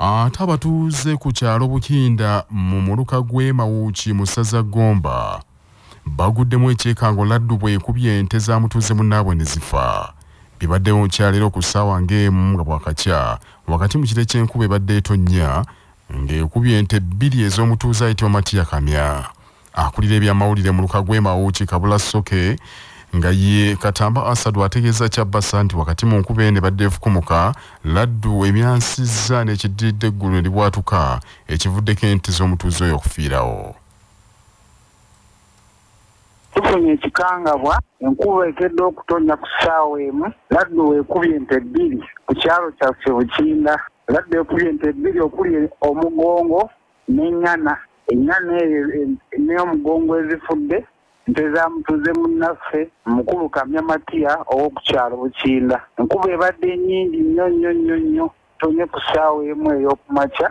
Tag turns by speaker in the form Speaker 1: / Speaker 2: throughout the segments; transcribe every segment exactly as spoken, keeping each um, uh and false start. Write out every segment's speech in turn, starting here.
Speaker 1: ate abatuuze ku kyalo Bukinda mu muluka gw'e Mawuki mu ssaza Gomba baguddemu ekyekango Ladu bw'ekubye ente za mutuuze munnaabwe ne zifa. Bibaddewo nkyaliro ku ssaawa ng'emu nga bwakakya wakati mu kire ky'enkuba ebadde etonnya ng'ekubye ente bbiri ez'omutuuze ayitibwa Matiya Kamya. Akulira ebyamawulire mu luka gw'e Mawuki Kabula Soke nga ye Katamba Asadu ategeeza Kyabasa nti wakati mu nkuba eno ebadde efukumuka Ladu emyansizza n'ekiddiridde eggulu ne libwatuka ekivuddeko ente z'omutuuze oyo okufiirawo.
Speaker 2: Tufunye ekikangabwa enkuba ekedde okutonya ku ssaawa emu. Ladu ekubye ente bbiri ku kyalo kyaffe Bukinda. Ladu ekubye ente bbiri okuli omugongo n'ennyana. Ennyana eyo n'omugongo ezifudde nte za mutuuze munnaffe mukulu Kamya Matiya ow'oku kyalo Bukinda. Enkuba ebadde nnyingi nnyo nnyo nnyo nnyo tonye ku ssaawa emu ey'okumakya.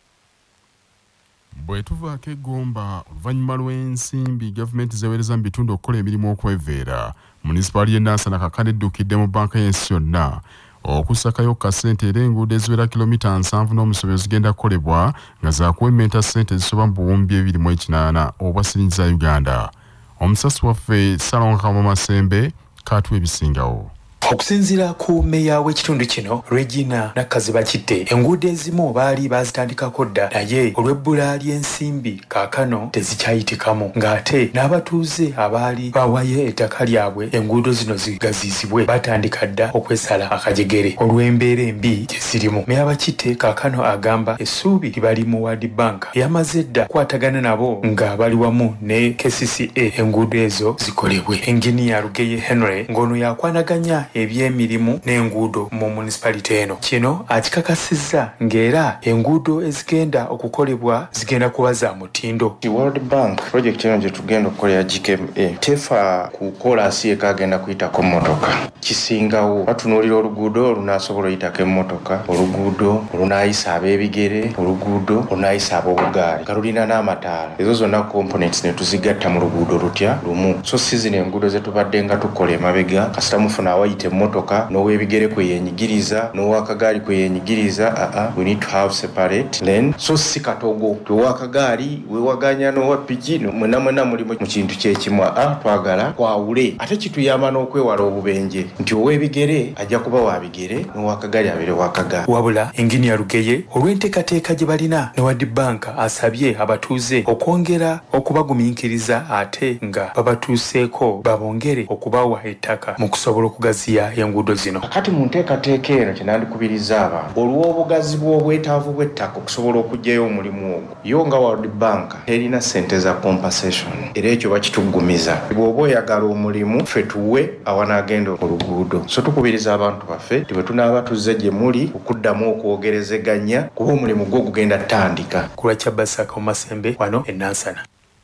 Speaker 1: Bwe tuvaako eggomba oluvannyuma lw'ensimbi gavumenti zeewereza mu bitundu okukola emirimu okweveera munisipaali y'e Nansana kaakano eddukidde mu banka y'ensi yonna okusakayo kasente era enguudo eziwera kilomita nsanvu n'omusobe zigenda kukolebwa nga zaakuwemmenta ssente zisoba mu buwumbi ebiri mu ekinaana obwa siringi za Uganda. Omusasi waffe Salonga Masembe kaatuwa ebisingawo.
Speaker 3: Okusinziira ku meya w'ekitundu kino Regina Badukidde, enguudo ezimu baali bazitandikako dda naye olw'ebbula ly'ensimbi kaakano tezikyayitikamu ng'ate n'abatuuze abaali bawayo ettaka lyabwe enguudo zino zigaziizibwe batandika dda okwesala akajegere olw'embeera embi gye zirimu. Meya Badukidde kaakano agamba essuubi libali mu World Bank yamaze dda kwatagana nabo nga bali wamu ne K C C A enguudo ezo zikolebwe. Engineer Rugeye Henry ng'ono yakwanaganya ebyemirimu n'enguudo mu municipality eno. Kino akikakasizza ng'era enguudo ezigenda okukolebwa zigenda kuba za mutindo.
Speaker 4: The World Bank project eno gye tugenda okukolera G K M A tefa ku kolansi ekagenda kuyitako mmotoka. Kisingawo batunuulira oluguudo olunaasobola oyitako emmotoka, oluguudo olunaayisa ab'ebigere, oluguudo olunaayisa ab'obugaali nga lulina n'amataala. Ezo zonna components ne tuzigatta mu luguudo lutya lumu. So sizini enguudo ze tubadde nga tukola emabega kasita mufuna awayita emmotoka n'ow'ebigere kwe yenyigiriza n'ow'akagaali kwe yenyigiriza. uh-uh. We need to have separate lane. So si katogo tew'akagaali wewaganya n'owa piki mwena mwena muli mu kintu kyekimu. ah twagala kwawule ate kituyamba n'okwewala obubenje nti ow'ebigere ajja kuba wa bigere n'ow'akagaali abeere w'akagaali.
Speaker 3: Wabula Engineer Rugeye olw'enteekateeka gye balina ne World Bank asabye abatuuze okwongera okubagumiikiriza ate nga babatuuseeko babongere okubawa ettaka mu kusobola okugaziya enguudo zino.
Speaker 4: Kati mu nteekateeka eno kye nandikubiriza abantu olw'obugazi bw'obwetaavu bw'ettaka okusobola okuggyayo omulimu ogwo yo nga World Bank erina ssente za compensation era ekyo bakituggumiza. Bw'oba oyagala omulimu ffe tuwe awanaagenda oluguudo. So tukubiriza abantu baffe ti bwe tunaaba tuzze gye muli okuddamu okwogerezeganya kuba omulimu gwo gugenda ttandika.
Speaker 3: Ku lwa Kyabasa Masembe wano e Nansana.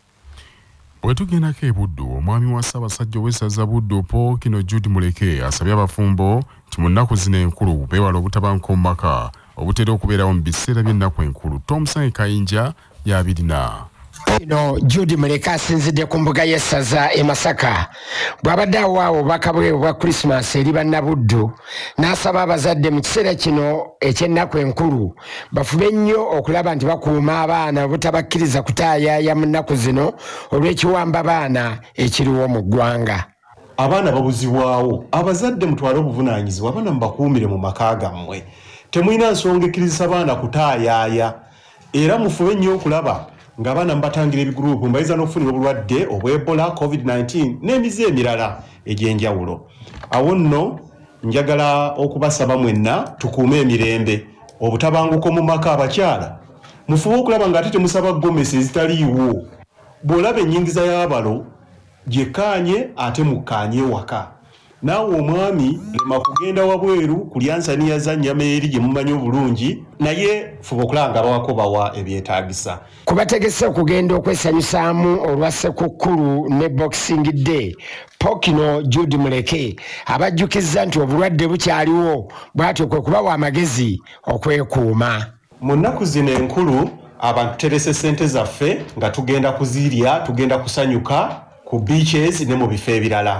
Speaker 1: Bwe tugendako e Buddu omwami wa Ssaabasajja ow'essaza Buddu Paul Kino Jude Muleke asabye abafumbo nti mu nnaku zino enkulu beewala obutabanguko mu maka obutera okubeerawo mu biseera by'ennaku enkulu. Thompson Kayinja y'abirina.
Speaker 5: Kino Jude Muleke asinzidde ku mbuga y'essaza e Masaka bw'abadde awo obubaka bwe bwa Christmas eri bannabuddu n'asaba abazadde mu kiseera kino eky'ennaku enkulu bafube nnyo okulaba nti bakuuma abaana obutabakkiriza kutaayaaya mu nnaku zino olw'ekiwamba abaana ekiriwo mu ggwanga.
Speaker 6: Abaana babuzibwawo, abazadde mutwale obuvunaanyizibwa abaana mubakuumire mu maka gammwe. Temulina nsonga ekkiriza abaana kutaayaaya era mufube nnyo okulaba ng'abaana mbatangira ebigurupu mbayiza n'okufunira obulwadde obw'Ebola, COVID nineteen n'emize emirala egy'enjawulo. Awo nno njagala okubasaba mwenna tukuume emirembe obutabanguko mu maka. Abakyala mufube okulaba ng'ate temusaba gomesi ezitaliiwo. Bw'olaba ennyingiza y'abalo gyekkaanye ate mukkaanye ewaka. Naawe omwami lema kugenda wabweru kulyansaniya za nnyama eri gye mumanyi obulungi naye fuba okulanga bawako bawa ebyetaagisa.
Speaker 5: Kubategese okugenda okwesanyusaamu olwa Ssekukkulu ne Boxing Day, Paul Kino Jude Muleke abajjukizza nti obulwadde bukyaliwo bw'atyo kwe kubawa amagezi okwekuuma.
Speaker 6: Mu nnaku zino enkulu abantu terese ssente zaffe nga tugenda kuzirya, tugenda kusanyuka ku beaches ne mu bifo ebirala.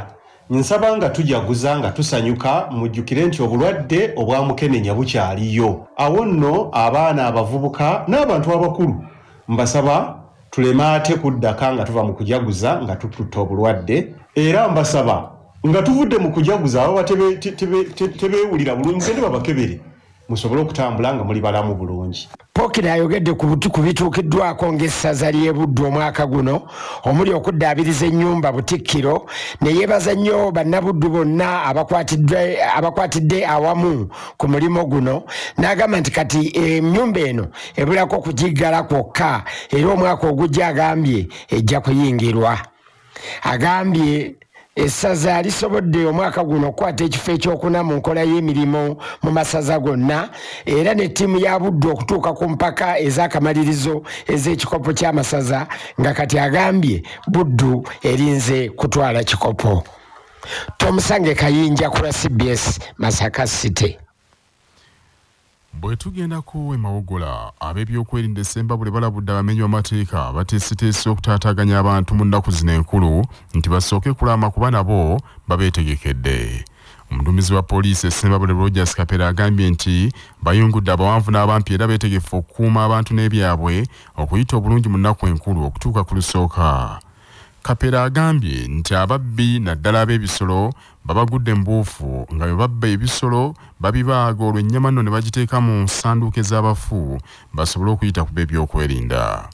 Speaker 6: nsaba nga tujaguza nga tusanyuka mujjukire nti obulwadde obwamukenenya bukyaliyo. Awo nno abaana abavubuka n'abantu abakulu mbasaba tuleme ate kuddaka nga tuva mu kujaguza nga tututta obulwadde, era mbasaba nga tuvudde mu kujaguza abo tebeewulira bulungi gende babakebere musobole okutambula nga muli balamu bulungi.
Speaker 5: Pokira ayogedde ku bituukiddwako ng'essaza ly'e Buddu omwaka guno omuli okuddaabiriza ennyumba Butikkiro, ne yeebaza nnyo bannabuddu bonna abakwatidde awamu ku mulimo guno, n'agamba nti kati ennyumba eno ebulako kugiggala kwokka era omwaka ogujja agambye ejja kuyingirwa. Agambye essaza lisobodde omwaka guno okukwata ekifo ekyokuna mu nkola y'emirimu mu masaza gonna, era ne ttiimu ya Buddu okutuuka ku mpaka ez'akamalirizo ez'ekikopo ky'amasaza, nga kati agambye Buddu erinze kutwala kikopo. Tomusange Kayinja ku C B S Masaka City.
Speaker 1: Bwe tugendako emawogola ab'ebyokwerinda Desemba buli balabudde abamenyi b'amateeka bateeseteese okutaataaganya abantu mu nnaku zino enkulu nti basooke kulama kuba nabo babeetegekedde. Omuduumizi wa poliisi Desemba buli Rogers Kapera agambye nti bayungudde abawanvu n'abampi era beetegefu okukuuma abantu n'ebyabwe okuyita obulungi mu nnaku enkulu okutuuka ku lusooka. Kapera agambye nti ababbi naddala ab'ebisolo babagudde mbuufu nga bwe babba ebisolo babibaaga olwo ennyama nno ne bagiteeka mu nsanduuke z'abafu basobole okuyita ku b'ebyokwerinda.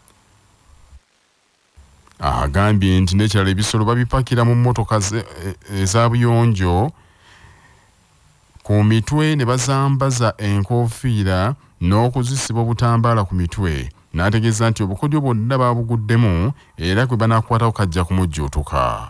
Speaker 1: Agambye nti n'ekirala ebisolo babipakira mu mmotoka eza buyonjo ku mitwe ne bazambaza enkoofiira n'okuzisiba obutambaala ku mitwe. N'ategeeza nti obukodyo bwonna baabuguddemu era gwe banaakwatako kajja kumujjuutuka.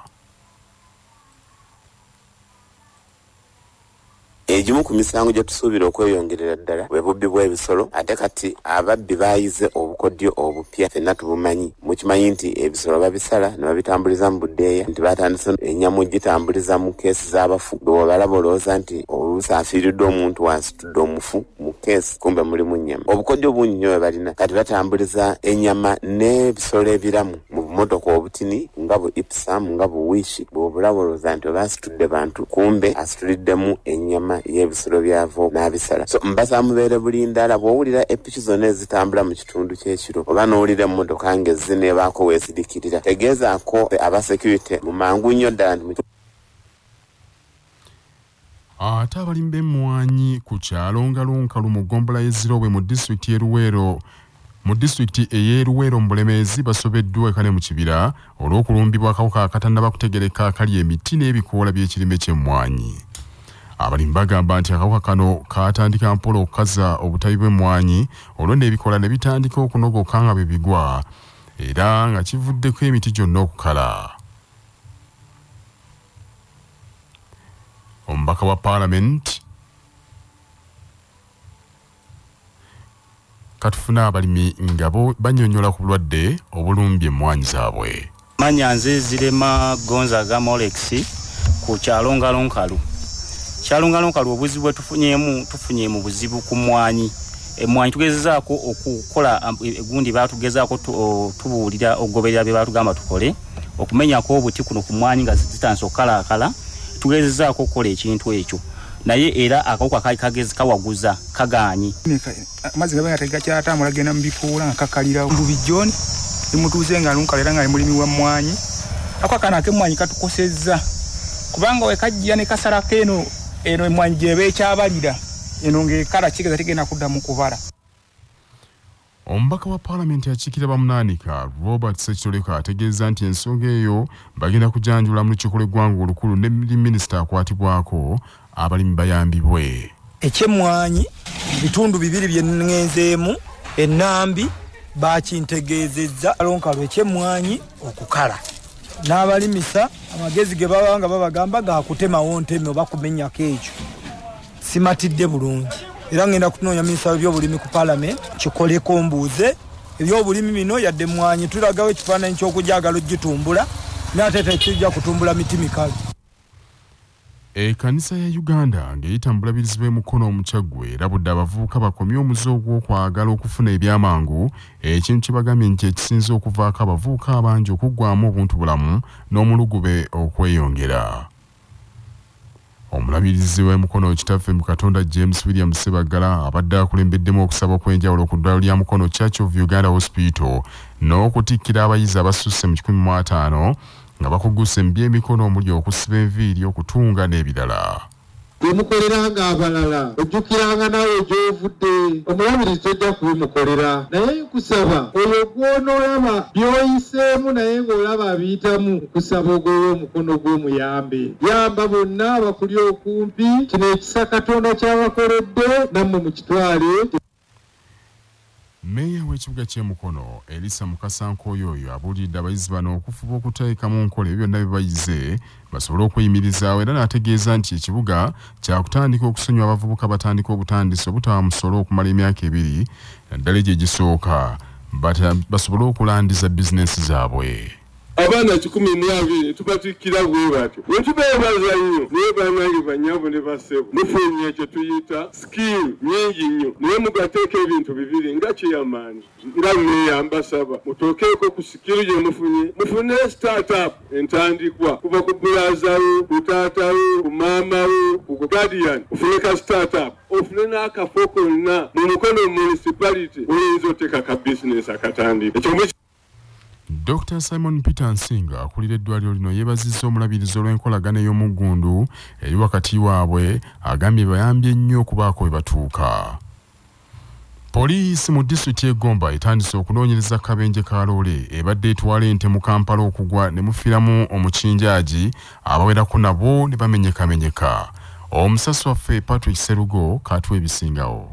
Speaker 7: Egimu ku misango gye tusuubira okweyongerera ddala bwe bubbi bw'ebisolo, ate kati ababbi baayize obukodyo obupya ffenna tubumanyi. Mukimanyi nti ebisolo babisala ne babitambuliza mu buddeeya, nti baatandise ennyama ogitambuliza mu keesi z'abafu. Bwe wabalaba olowooza nti oluusi afiiriddwe omuntu wasitudde omufu mu keesi, kumbe mulimu nnyama. Obukodyo bungi nnyo bwe balina, kati batambuliza ennyama n'ebisolo ebiramu mu bumotoka obutini nga bu Ipsam nga bu Wishi. Bw'obulaba olowooza nti oba asitudde bantu, kumbe asituliddemu ennyama y'ebisolo byavo n'abisala. So mbasa mubeere bulindaala bw'owulira epiki zonna ezitambula mu kitundu ky'ekiro oba n'owulira emmotoka ng'ezzi n'ebaako weezirikirira, tegeezaako aba security mu mangu nnyo ddala nti
Speaker 1: ate abalimi b'emmwanyi ku kyalo Ngalunkalu mu ggombolola y'Ezirobwe mu disitulikiti y'e Luweero mu disitulikiti ey'e Luweero mu Bulemeezi basobeddwa ekale mu kibira olw'okulumbibwa akawuka akatannaba kutegereka akali emiti n'ebikoola by'ekirime ky'emmwanyi. Abalimi bagamba nti akawuka kano kaatandika mpola okukaza obutabi bw'emmwanyi olwo n'ebikoola ne bitandika okunogoka nga bwe bigwa era nga kivuddeko emiti gyonna okukala. Omubaka wa Paalamenti katufuna abalimi nga bo bannyonnyola ku bulwadde obulumbye emmwanyi zaabwe.
Speaker 8: Manya nze Zirema Gonzaga Molex ku kyalo Ngalunkalu. Kyalo Ngalunkalu obuzibu bwe tufunyeemu tufunye mu buzibu ku mmwanyi. Emmwanyi tugezezaako okukola egundi baatugezaako tubuulira okugoberera bye baatugamba tukole okumenyako obuti kuno ku mmwanyi nga zitandise okukalaakala. Tugezezaako okukola ekintu ekyo naye era akawuka kagezi kawaguza kagaanyi.
Speaker 9: Amazzi gaba gategakyatambula genda mu bikoola nga kakalira mu bijjoni limutuuze Ngalunkalu era nga mulimi wa mmwanyi. Ako akana ak'emmwanyi katukosezza kubanga we kajja ne kasalako eno eno emmwanyi gyeba ekyabalira eno ng'ekala kigeza tegenda kuddamu kubala.
Speaker 1: Omubaka wa Paalamenti akiikirira bamunaanika Robert Ssekitoleka ategeeza nti ensonga eyo bagenda kujanjula mu lukiiko lw'eggwanga olukulu ne minisita akwatibwako abalimi bayambibwe.
Speaker 10: Ekyemmwanyi bitundu bibiri bye ngenzeemu ennambi bakintegeezezza Ngalunkalu ekyemmwanyi okukala. N'abalimisa amagezi ge baba nga babagamba gaakutemawo nteme oba kumenyako ekyo. Simatidde bulungi. Era ngenda kutunoonya minisita w'ebyobulimi ku Paalamenti kikoleko mbuuze ebyobulimi bino yadde emmwanyi tulagawo ekifaananyi ky'okujagala ogitumbula n'ate tekijja kutumbula miti mikalu.
Speaker 1: Ekkanisa ya Uganda ng'eyita mu bulabirizi bw'emikono omucaggwe erabudde abavubuka bakomye omuze ogw'okwagala okufuna ebyamangu, ekintu kye bagambye nti ekisinze okuvaako abavubuka abangi okuggwaamu obuntubulamu n'omulugube okweyongera. Omulabirizi w'emikono kitaffe mu Katonda James William Sebagala abadde akulembeddemu okusaba kw'enjawulo ku ddwaliro lya Mukono Church of Uganda Hospital n'okutikkira abayizi abasusse mu kikumi mu ataano nga bakugusse mu by'emikono omuli okusiba enviiri okutunga n'ebirala.
Speaker 11: Mukoleranga abalala ojjukiranga nawe gy'ovudde omulabirizi tojja kubimukolera naye kusaba oyo gw'onoolaba by'oyiseemu naye ng'olaba abiyitamu kusaba ogowe omukono gw'omuyambe yamba bonna abakuli okumpi kino ekisa Katonda ky'abakoledde nammwe mukitwale.
Speaker 1: Meeya w'ekibuga ky'e Mukono Elisa Mukasankooyo abuulidde abayizi bano okufuba okuteeka mu nkola ebyo byonna bye bayize basobole okweyimirizaawo era n'ategeeza nti ekibuga kyakutandika okusonyiwa abavubuka batandika obutandisi obutawa musolo okumala emyaka ebiri naddala gye gisooka basobole okulandiza bizinensi zaabwe.
Speaker 12: Abaana kikumi mu abiri tubatikkira bwe batyo bwe tubeebaza nnyo naye bannange bannyabo ne bassebo mufunye ekyo tuyita skill nyingi nnyo naye mugateeka ebintu bibiri nga kyeyamaanyi nga mmeeya mbasaba mutokeeko ku sikiru gye mufunye mufune startup entandikwa kuva ku bulazawo ku taatawo ku maamawo ku guardian ofune ka startup ofune n'akafo konna mu mukono municipality oyinza oteeka ka business akatandika ekyo
Speaker 1: Doctor Simon Peter Nsinga akulira eddwaliro lino yeebazizza omulabirizi olw'enkolagana ey'omuggundu eri wakati waabwe agambye bayambye nnyo okubaako we batuuka. Poliisi mu disitulikiti y'e Gomba etandise okunoonyereza akabenje ka loole ebadde etwala ente mu Kampala okugwa ne mufiiramu omukinjaaji abawerako nabo ne bamenyekamenyeka. Omusasi waffe Patrick Serugo kaatuwa ebisingawo.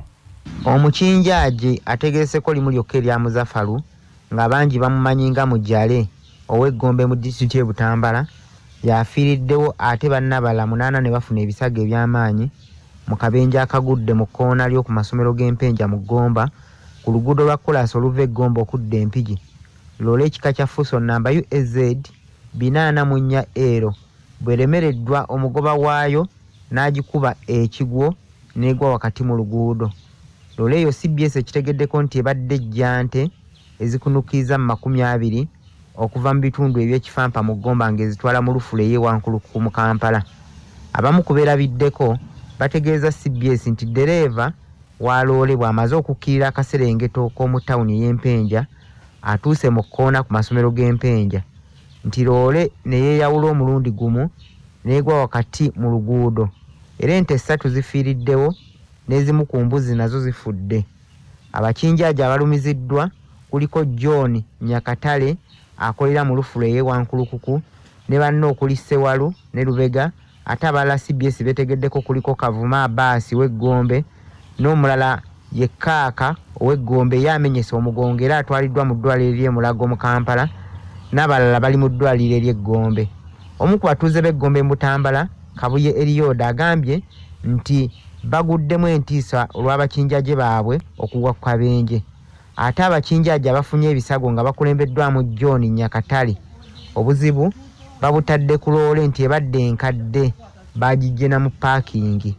Speaker 13: Omukinjaaji ategeeseko limu lyokka erya Muzafalu nga bangi bamumanyi nga Mujjale ow'Eggombe mu disitulikiti y'e Butambala yafiiriddewo ate bannabala munaana ne bafuna ebisago eby'amaanyi mu kabenje akagudde mu kkoona ly'oku masomero g'Empenja mu Gomba ku luguudo lwa Kolasi oluva e Gomba okudda Empigi. Loole ekika kya Fuso namba U S Z binaana mu nnya ero bweremereddwa omugoba waayo n'agikuba ekigwo n'egwa wakati mu luguudo. Loole eyo C B S ekitegeddeko nti ebadde ejjante ezikunukiza mu makumi abiri okuva mu bitundu eby'ekifampa mu Gomba ng'ezitwala mu Lufule y'ewankulukuku mu Kampala. Abamu ku beerabiddeko bategeeza C B S nti ddereeva wa loole bw'amaze okukkirira akaserengeto k'omu ttawuni y'Empenja atuuse mu kkoona ku masomero g'Empenja nti loole ne yeeyawula omulundi gumu n'egwa wakati mu luguudo era ente ssatu zifiiriddewo n'ezimu ku mbuzi nazo zifudde. Abakinjaaji abalumiziddwa kuliko John Nyakatale akolera mu Lufule y'ewankulukuku ne banne okuli Ssewalu ne Lubega ate abalala C B S betegeddeko kuliko Kavuma Abaasi w'Eggombe n'omulala ye Kaaka ow'Eggombe yamenyese omugongo era atwaliddwa mu ddwaliro ery'e Mulago mu Kampala n'abalala bali mu ddwaliro ery'Eggombe. Omu ku batuuze b'Eggombe mu Butambala Kabuye Erioda agambye nti baguddemu entiisa olw'abakinjaaji baabwe okugwa ku kabenje. Ate abakinjaaji abafunye ebisago nga bakulembeddwamu John Nyakatale obuzibu babutadde ku loole nti ebadde enkadde baagijjena mu paakingi.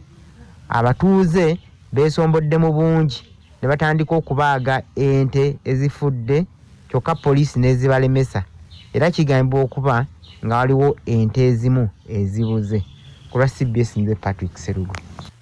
Speaker 13: Abatuuze beesombodde mu bungi ne batandika okubaaga ente ezifudde kyokka poliisi n'ezibalemesa era kigambibwa okuba nga waliwo ente ezimu ezibuze. Ku lwa C B S nze Patrick Serugo.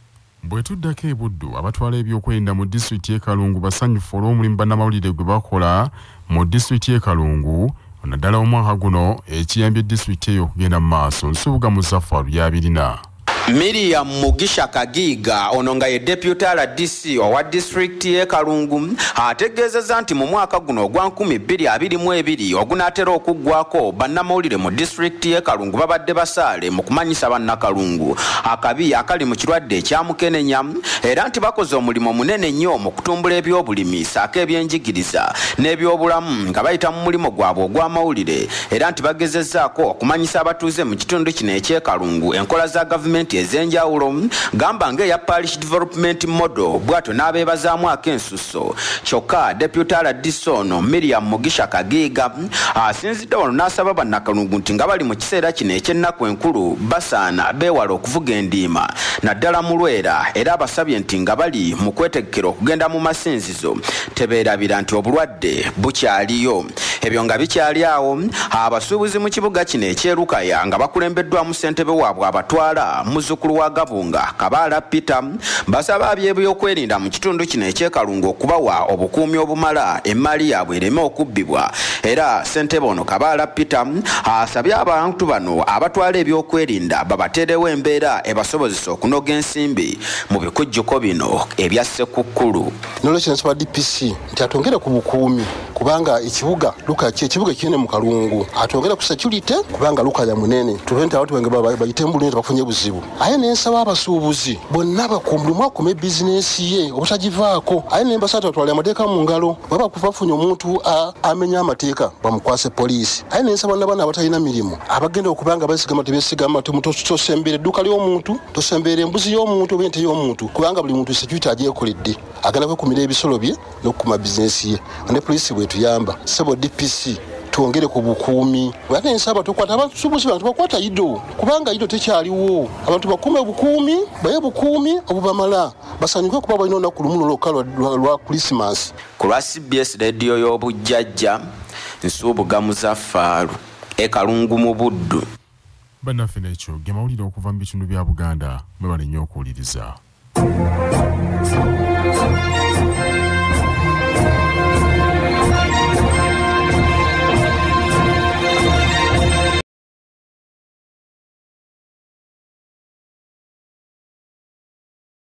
Speaker 1: Bwe tuddako e Buddu abatwala ebyokwerinda mu disitulikiti y'e Kalungu basanyufu olw'omulimu bannamawulire gwe bakola mu disitulikiti y'e Kalungu naddala omwaka guno ekiyambye disitulikiti eyo okugenda mu maaso. Nsubuga Muzafaru y'abirina.
Speaker 14: Miriam Mugisha Kagiga ono nga ye deputy ala D C owa district y'e Kalungu ategeezezza nti mu mwaka guno ogwa nkumi bbiri abiri mu ebiri ogunaatera okuggwako bannamawulire mu district y'e Kalungu babadde basaale mu kumanyisa bannakalungu akabi akali mu kirwadde ekyamukenenya era nti bakoze omulimu munene nnyo mu kutumbula ebyobulimi saako ebyenjigiriza n'ebyobulamu nga bayita mu mulimo gwabwe ogw'amawulire era nti bagezezzaako okumanyisa abatuuze mu kitundu kino eky'e Kalungu enkola za gavumenti ezenjawulo gamba ngeya parish development model bwato n'abeebazaamu ak'ensusso kyokka deputy ala D C ono Miriam Mugisha Kagiga asinzidde wano n'asaba bannakalungu nti nga bali mu kiseera kino eky'ennaku enkulu basaana beewala okuvuga endiima naddala mu Lwera era abasabye nti nga bali mu kwetegekera okugenda mu masinzizo tebeerabira nti obulwadde bukyaliyo. Ebyo nga bikyali awo abasuubuzi mu kibuga kino eky'e Lukaya nga bakulembeddwamu ssentebe waabwe abatwala mu muzzukulu wa Gabunga Kabaala Peter basaba ab'ebyokwerinda mu kitundu kino ekyekalungu okubawa obukuumi obumala emmali yaabwe ereme okubbibwa era ssentebe ono Kabaala Peter asabye abantu bano abatwala ebyokwerinda babateerewo embeera ebasobozesa okunoga ensimbi mu bikujjuko bino ebya Ssekukkulu.
Speaker 15: Nolwekyo nsaba D P C nti atongere ku bukuumi kubanga ekibuga luka ekibuga kinene mu kalungu atongere ku security kubanga luka ya munene tubente abantu benge bayite mbulungi bafunye buzibu aye nensaba abasuubuzi bonna bakumbulumwa akume bizinesi ye obutagivaako aye nembasata twali amateeka mu ngalo baba kufafunya omuntu amenya amateeka bamukwase poliisi aye nensaba n'abaana abatalina mirimu abagenda okubanga basigama tebesigama tosembere edduuka ly'omuntu tosembere embuzi y'omuntu oba ente y'omuntu kubanga buli muntu security agyekoledde agenda kwekumira ebisolo bye n'okukuma bizinesi ye ne poliisi bwetuyamba sebo D P C tuongere ku bukuumi ate nsaba tukwata abasuubuzi bantu bakwata ido kubanga ido tekyaliwo abantu bakume bukuumi baye bukuumi obubamala basanyuke kuba balina olunaku lumu lwokka lwa Christmas.
Speaker 14: Ku lwa C B S radio y'obujjajja Nsubugamu Zafaaru ekalungu mu Buddu.
Speaker 1: Bannaffe n'ekyo ge mawulire okuva mu bitundu bya Buganda mwe bali nnyo okuwuliriza.